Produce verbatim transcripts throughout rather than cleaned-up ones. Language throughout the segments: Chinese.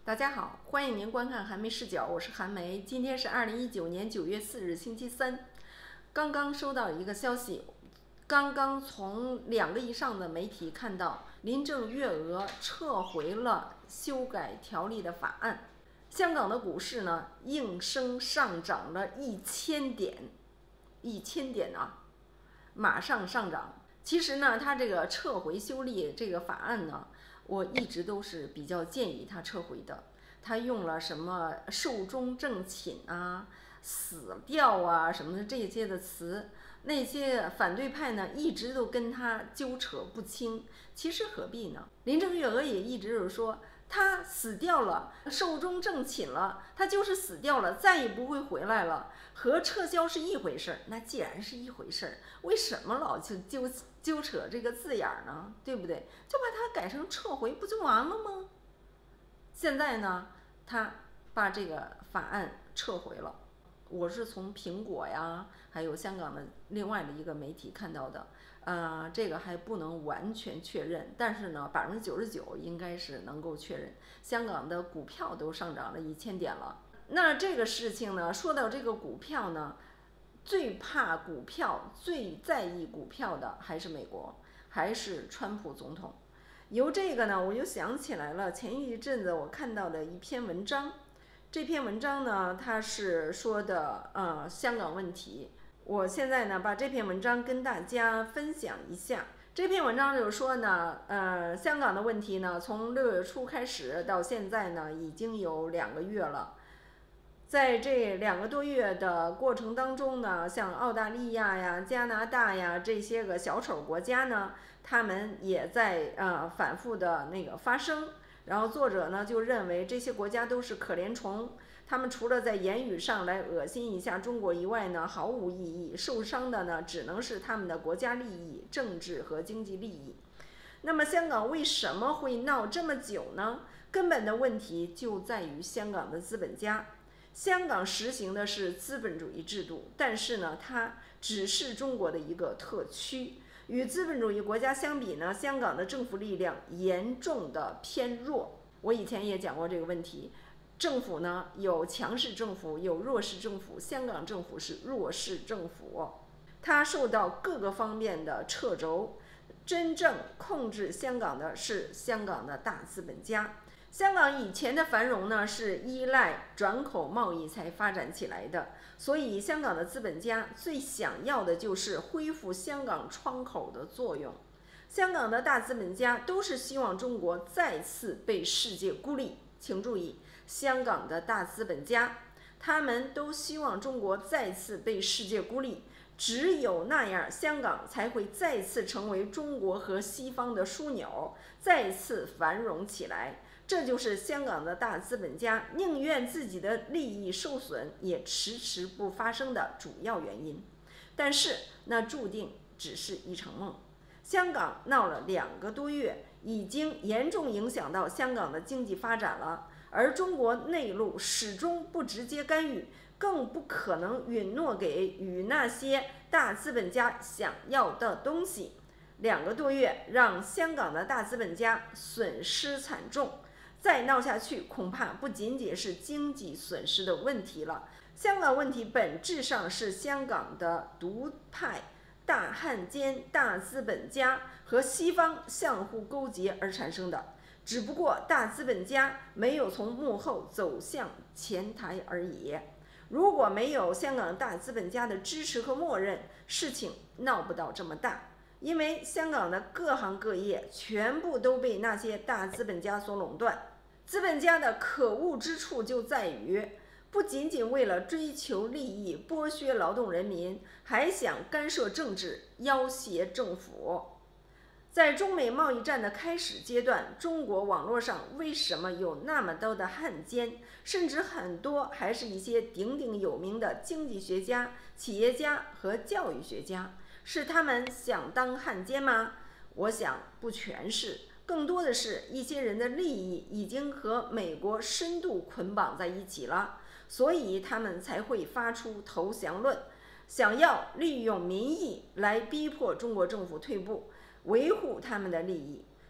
大家好，欢迎您观看韩梅视角，我是韩梅。今天是二零一九年九月四日，星期三。刚刚收到一个消息，刚刚从两个以上的媒体看到，林郑月娥撤回了修改条例的法案。香港的股市呢，应声上涨了一千点，一千点啊，马上上涨。其实呢，他这个撤回修例这个法案呢，我一直都是比较建议他撤回的。他用了什么寿终正寝啊、死掉啊什么的这些的词，那些反对派呢一直都跟他纠扯不清。其实何必呢？林郑月娥也一直是说，他死掉了，寿终正寝了，他就是死掉了，再也不会回来了，和撤销是一回事儿。那既然是一回事儿，为什么老去纠纠扯这个字眼儿呢？对不对？就把它改成撤回不就完了吗？现在呢，他把这个法案撤回了。我是从苹果呀，还有香港的另外的一个媒体看到的，呃，这个还不能完全确认，但是呢，百分之九十九应该是能够确认。香港的股票都上涨了一千点了。那这个事情呢，说到这个股票呢，最怕股票、最在意股票的还是美国，还是川普总统。由这个呢，我就想起来了，前一阵子我看到的一篇文章。这篇文章呢，它是说的呃香港问题。我现在呢，把这篇文章跟大家分享一下。这篇文章就是说呢，呃，香港的问题呢，从六月初开始到现在呢，已经有两个月了。在这两个多月的过程当中呢，像澳大利亚呀、加拿大呀这些个小丑国家呢，他们也在呃反复的那个发声。然后作者呢就认为这些国家都是可怜虫，他们除了在言语上来恶心一下中国以外呢，毫无意义。受伤的呢，只能是他们的国家利益、政治和经济利益。那么香港为什么会闹这么久呢？根本的问题就在于香港的资本家。香港实行的是资本主义制度，但是呢，它只是中国的一个特区。与资本主义国家相比呢，香港的政府力量严重的偏弱。我以前也讲过这个问题，政府呢有强势政府，有弱势政府，香港政府是弱势政府，它受到各个方面的掣肘。真正控制香港的是香港的大资本家。香港以前的繁荣呢，是依赖转口贸易才发展起来的，所以香港的资本家最想要的就是恢复香港窗口的作用。香港的大资本家都是希望中国再次被世界孤立。请注意，香港的大资本家，他们都希望中国再次被世界孤立，只有那样，香港才会再次成为中国和西方的枢纽，再次繁荣起来。这就是香港的大资本家宁愿自己的利益受损，也迟迟不发生的主要原因。但是那注定只是一场梦。香港闹了两个多月，已经严重影响到香港的经济发展了，而中国内陆始终不直接干预，更不可能允诺给予那些大资本家想要的东西。两个多月让香港的大资本家损失惨重。再闹下去，恐怕不仅仅是经济损失的问题了。香港问题本质上是香港的独派大汉奸、大资本家和西方相互勾结而产生的，只不过大资本家没有从幕后走向前台而已。如果没有香港大资本家的支持和默认，事情闹不到这么大。因为香港的各行各业全部都被那些大资本家所垄断。资本家的可恶之处就在于，不仅仅为了追求利益剥削劳动人民，还想干涉政治，要挟政府。在中美贸易战的开始阶段，中国网络上为什么有那么多的汉奸，甚至很多还是一些鼎鼎有名的经济学家、企业家和教育学家？是他们想当汉奸吗？我想不全是。更多的是一些人的利益已经和美国深度捆绑在一起了，所以他们才会发出投降论，想要利用民意来逼迫中国政府退步，维护他们的利益。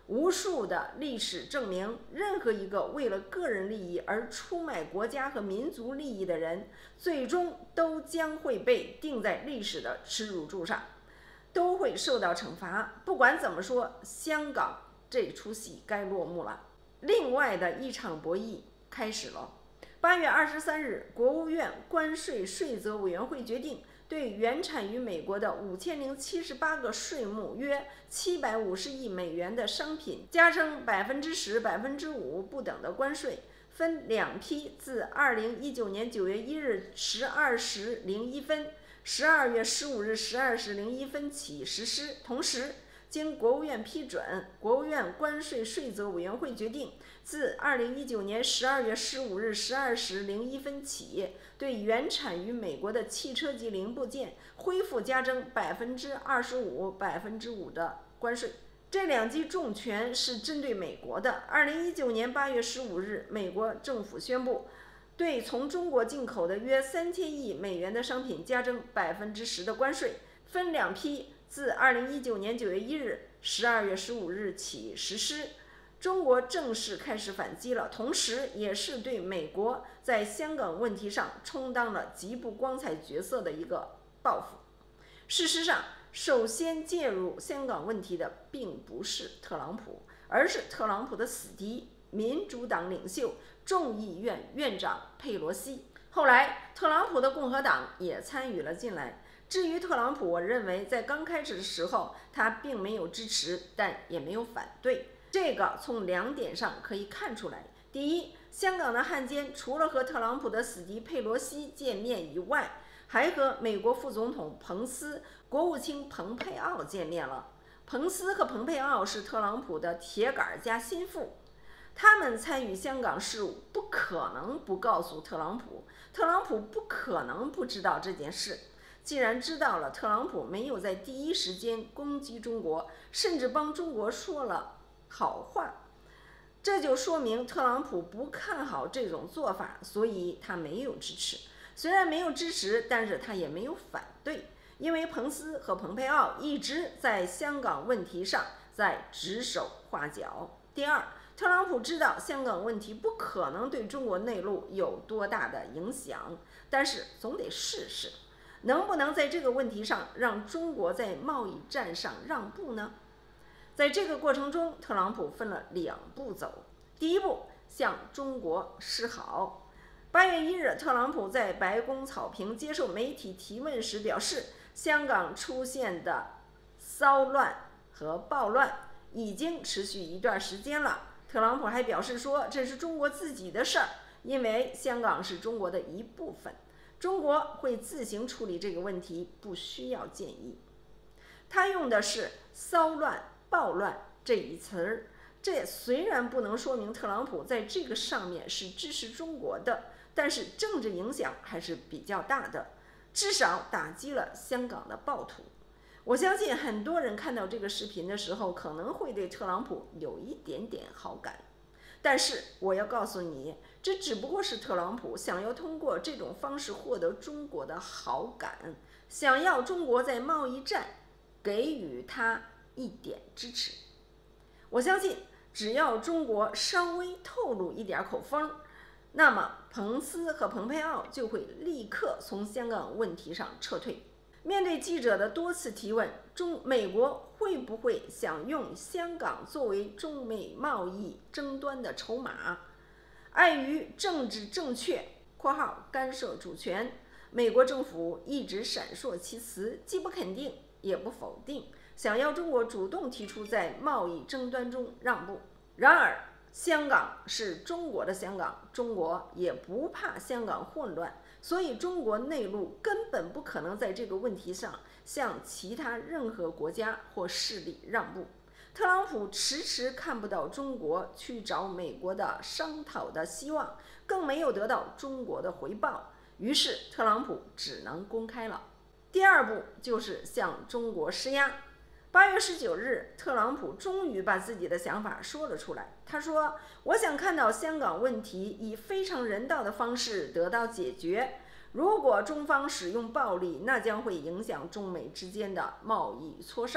无数的历史证明，任何一个为了个人利益而出卖国家和民族利益的人，最终都将会被钉在历史的耻辱柱上，都会受到惩罚。不管怎么说，香港这出戏该落幕了。另外的一场博弈开始了。八月二十三日，国务院关税税则委员会决定，对原产于美国的五千零七十八个税目约七百五十亿美元的商品加征百分之十、百分之五不等的关税，分两批，自二零一九年九月一日十二时零一分、十二月十五日十二时零一分起实施。同时，经国务院批准，国务院关税税则委员会决定，自二零一九年十二月十五日十二时零一分起，对原产于美国的汽车及零部件恢复加征百分之二十五、百分之五的关税。这两记重拳是针对美国的。二零一九年八月十五日，美国政府宣布，对从中国进口的约三千亿美元的商品加征百分之十的关税，分两批，自二零一九年九月一日、十二月十五日起实施。中国正式开始反击了，同时也是对美国在香港问题上充当了极不光彩角色的一个报复。事实上，首先介入香港问题的并不是特朗普，而是特朗普的死敌，民主党领袖、众议院院长佩洛西。后来，特朗普的共和党也参与了进来。至于特朗普，我认为在刚开始的时候，他并没有支持，但也没有反对。这个从两点上可以看出来。第一，香港的汉奸除了和特朗普的死敌佩洛西见面以外，还和美国副总统彭斯、国务卿蓬佩奥见面了。彭斯和蓬佩奥是特朗普的铁杆加心腹，他们参与香港事务，不可能不告诉特朗普，特朗普不可能不知道这件事。既然知道了，特朗普没有在第一时间攻击中国，甚至帮中国说了好话，这就说明特朗普不看好这种做法，所以他没有支持。虽然没有支持，但是他也没有反对，因为彭斯和蓬佩奥一直在香港问题上在指手画脚。第二，特朗普知道香港问题不可能对中国内陆有多大的影响，但是总得试试，能不能在这个问题上让中国在贸易战上让步呢？在这个过程中，特朗普分了两步走。第一步，向中国示好。八月一日，特朗普在白宫草坪接受媒体提问时表示，香港出现的骚乱和暴乱已经持续一段时间了。特朗普还表示说，这是中国自己的事儿，因为香港是中国的一部分，中国会自行处理这个问题，不需要建议。他用的是骚乱、暴乱这一词儿，这虽然不能说明特朗普在这个上面是支持中国的，但是政治影响还是比较大的，至少打击了香港的暴徒。我相信很多人看到这个视频的时候，可能会对特朗普有一点点好感，但是我要告诉你，这只不过是特朗普想要通过这种方式获得中国的好感，想要中国在贸易战给予他一点支持。我相信只要中国稍微透露一点口风，那么彭斯和蓬佩奥就会立刻从香港问题上撤退。面对记者的多次提问，中美国会不会想用香港作为中美贸易争端的筹码？碍于政治正确（括号干涉主权），美国政府一直闪烁其词，既不肯定也不否定，想要中国主动提出在贸易争端中让步。然而，香港是中国的香港，中国也不怕香港混乱，所以中国内陆根本不可能在这个问题上向其他任何国家或势力让步。特朗普迟迟看不到中国去找美国的商讨的希望，更没有得到中国的回报，于是特朗普只能公开了。第二步就是向中国施压。八月十九日，特朗普终于把自己的想法说了出来。他说：“我想看到香港问题以非常人道的方式得到解决。如果中方使用暴力，那将会影响中美之间的贸易磋商。”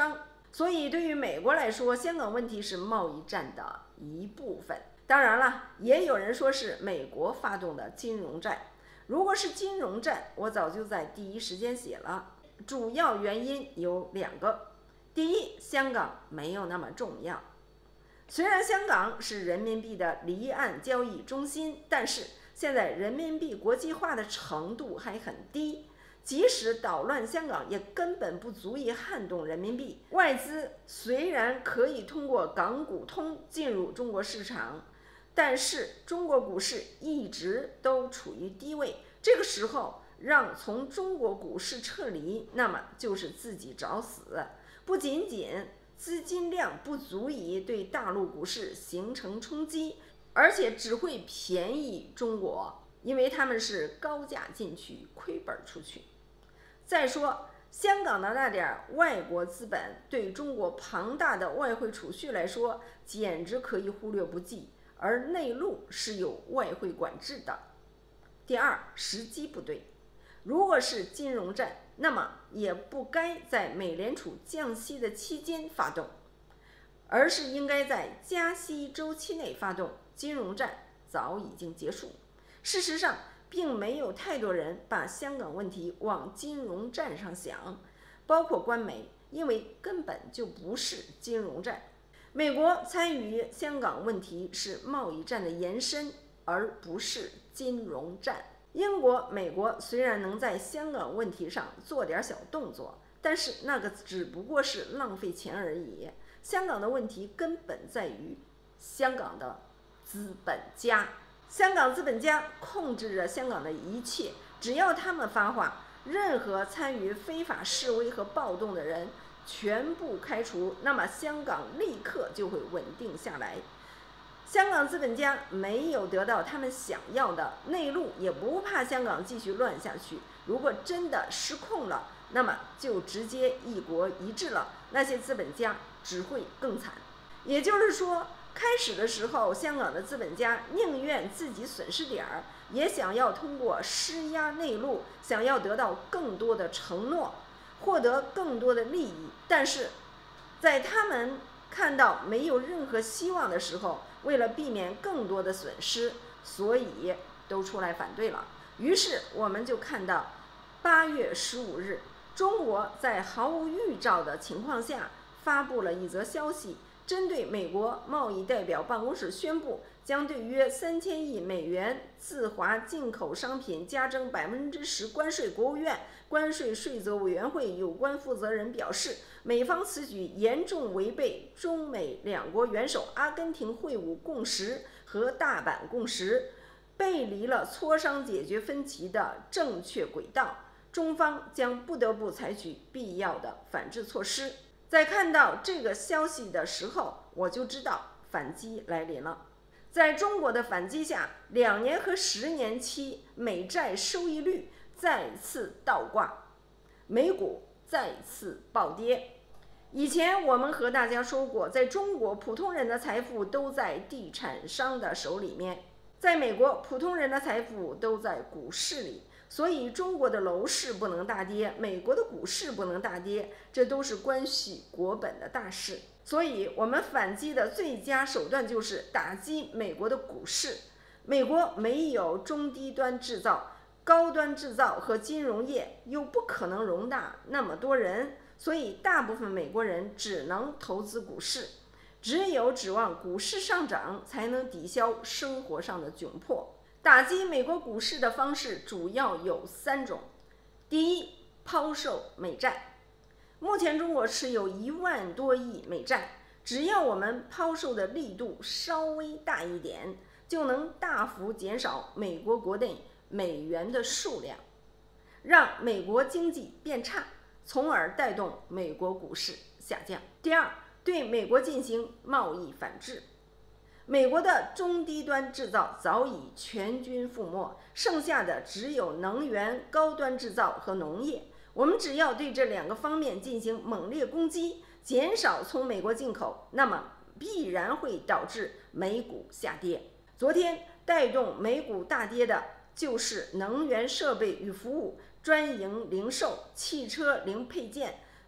所以对于美国来说，香港问题是贸易战的一部分。当然了，也有人说是美国发动的金融战。如果是金融战，我早就在第一时间写了。主要原因有两个：第一，香港没有那么重要。虽然香港是人民币的离岸交易中心，但是现在人民币国际化的程度还很低，即使捣乱香港，也根本不足以撼动人民币。外资虽然可以通过港股通进入中国市场，但是中国股市一直都处于低位，这个时候让从中国股市撤离，那么就是自己找死。不仅仅资金量不足以对大陆股市形成冲击，而且只会便宜中国，因为他们是高价进去，亏本出去。再说香港的那点外国资本对中国庞大的外汇储蓄来说，简直可以忽略不计，而内陆是有外汇管制的。第二，时机不对。如果是金融战，那么也不该在美联储降息的期间发动，而是应该在加息周期内发动。金融战早已经结束。事实上，并没有太多人把香港问题往金融战上想，包括官媒，因为根本就不是金融战。美国参与香港问题是贸易战的延伸，而不是金融战。英国、美国虽然能在香港问题上做点小动作，但是那个只不过是浪费钱而已。香港的问题根本在于香港的资本家。香港资本家控制着香港的一切，只要他们发话，任何参与非法示威和暴动的人全部开除，那么香港立刻就会稳定下来。香港资本家没有得到他们想要的，内陆也不怕香港继续乱下去。如果真的失控了，那么就直接一国一制了，那些资本家只会更惨。也就是说，开始的时候，香港的资本家宁愿自己损失点儿，也想要通过施压内陆，想要得到更多的承诺，获得更多的利益。但是在他们看到没有任何希望的时候，为了避免更多的损失，所以都出来反对了。于是我们就看到八月十五日，中国在毫无预兆的情况下发布了一则消息，针对美国贸易代表办公室宣布将对约三千亿美元自华进口商品加征百分之十关税。国务院关税税则委员会有关负责人表示，美方此举严重违背中美两国元首阿根廷会晤共识和大阪共识，背离了磋商解决分歧的正确轨道，中方将不得不采取必要的反制措施。在看到这个消息的时候，我就知道反击来临了。在中国的反击下，两年和十年期美债收益率再次倒挂，美股再次暴跌。以前我们和大家说过，在中国普通人的财富都在地产商的手里面，在美国普通人的财富都在股市里。所以中国的楼市不能大跌，美国的股市不能大跌，这都是关系国本的大事。所以我们反击的最佳手段就是打击美国的股市。美国没有中低端制造，高端制造和金融业又不可能容纳那么多人，所以大部分美国人只能投资股市。只有指望股市上涨，才能抵消生活上的窘迫。打击美国股市的方式主要有三种。第一，抛售美债。目前中国持有一万多亿美债，只要我们抛售的力度稍微大一点，就能大幅减少美国国内美元的数量，让美国经济变差，从而带动美国股市下降。第二，对美国进行贸易反制。美国的中低端制造早已全军覆没，剩下的只有能源、高端制造和农业。我们只要对这两个方面进行猛烈攻击，减少从美国进口，那么必然会导致美股下跌。昨天带动美股大跌的就是能源设备与服务、专营零售、汽车零配件、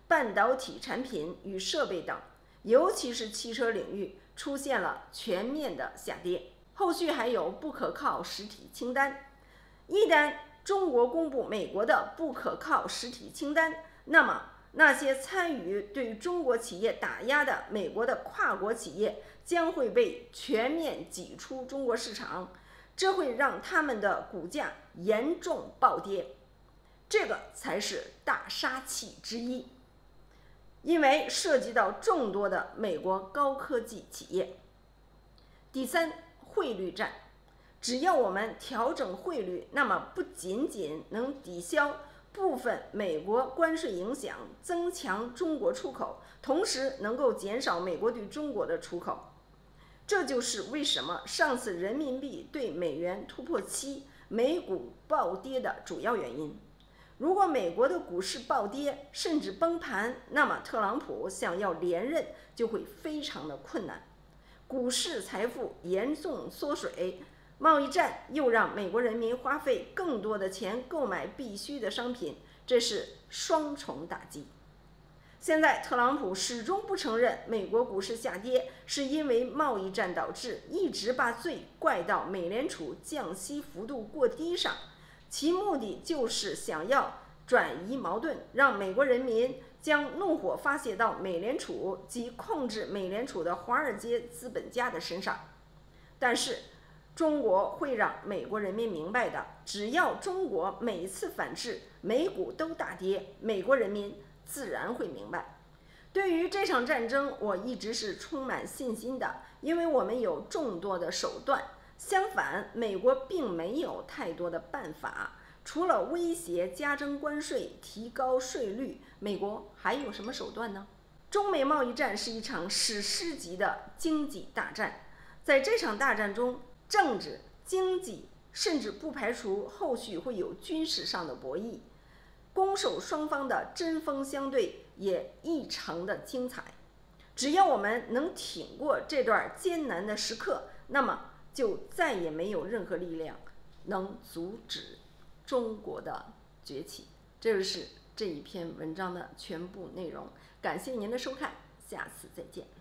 半导体产品与设备等，尤其是汽车领域出现了全面的下跌。后续还有不可靠实体清单，一旦中国公布美国的不可靠实体清单，那么那些参与对中国企业打压的美国的跨国企业将会被全面挤出中国市场，这会让他们的股价严重暴跌，这个才是大杀器之一，因为涉及到众多的美国高科技企业。第三，汇率战，只要我们调整汇率，那么不仅仅能抵消部分美国关税影响，增强中国出口，同时能够减少美国对中国的出口。这就是为什么上次人民币对美元突破七，美股暴跌的主要原因。如果美国的股市暴跌甚至崩盘，那么特朗普想要连任就会非常的困难，股市财富严重缩水，贸易战又让美国人民花费更多的钱购买必需的商品，这是双重打击。现在特朗普始终不承认美国股市下跌是因为贸易战导致，一直把罪怪到美联储降息幅度过低上，其目的就是想要转移矛盾，让美国人民将怒火发泄到美联储及控制美联储的华尔街资本家的身上。但是中国会让美国人民明白的，只要中国每次反制，美股都大跌，美国人民自然会明白。对于这场战争，我一直是充满信心的，因为我们有众多的手段。相反，美国并没有太多的办法，除了威胁加征关税、提高税率，美国还有什么手段呢？中美贸易战是一场史诗级的经济大战，在这场大战中，政治、经济，甚至不排除后续会有军事上的博弈。攻守双方的针锋相对也异常的精彩。只要我们能挺过这段艰难的时刻，那么就再也没有任何力量能阻止中国的崛起。这就是这一篇文章的全部内容。感谢您的收看，下次再见。